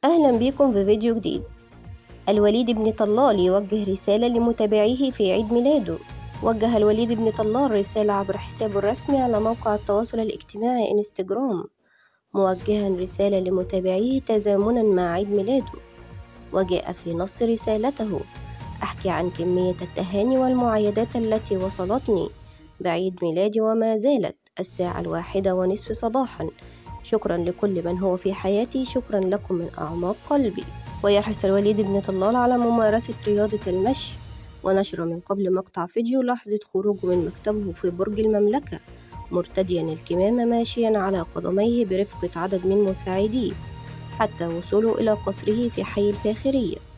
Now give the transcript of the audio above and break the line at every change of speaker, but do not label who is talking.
أهلا بكم في فيديو جديد. الوليد بن طلال يوجه رسالة لمتابعيه في عيد ميلاده. وجه الوليد بن طلال رسالة عبر حسابه الرسمي على موقع التواصل الاجتماعي انستجرام، موجها رسالة لمتابعيه تزامنا مع عيد ميلاده. وجاء في نص رسالته: أحكي عن كمية التهاني والمعايدات التي وصلتني بعيد ميلادي وما زالت 1:01 صباحا. شكرا لكل من هو في حياتي، شكرا لكم من أعماق قلبي. ويحرص الوليد بن طلال على ممارسة رياضة المشي، ونشر من قبل مقطع فيديو لحظة خروجه من مكتبه في برج المملكة مرتديا الكمامة ماشيا على قدميه برفقة عدد من مساعديه حتى وصوله إلى قصره في حي الفاخرية.